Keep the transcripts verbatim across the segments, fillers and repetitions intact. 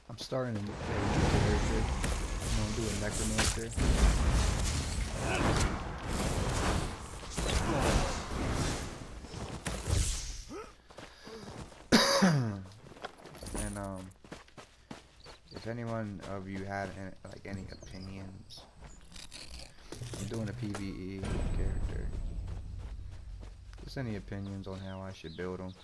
I'm starting a new character. I'm gonna do a necromancer. And um, if anyone of you have any, like any opinions, I'm doing a PvE character. Just any opinions on how I should build them.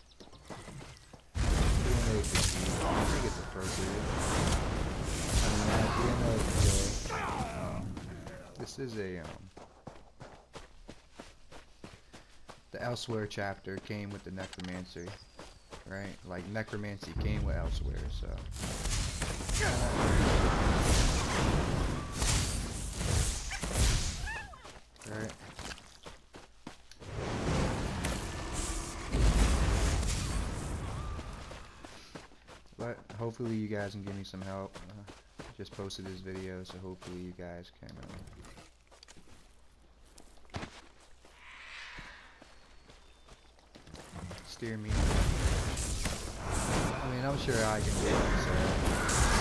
Doing it I think it's appropriate. I mean, at the end of the day, um, this is a um, the Elsewhere chapter came with the necromancy, right? Like necromancy came with Elsewhere, so. Right. But hopefully you guys can give me some help. Uh, just posted this video, so hopefully you guys can uh, steer me. I mean, I'm sure I can do it. So.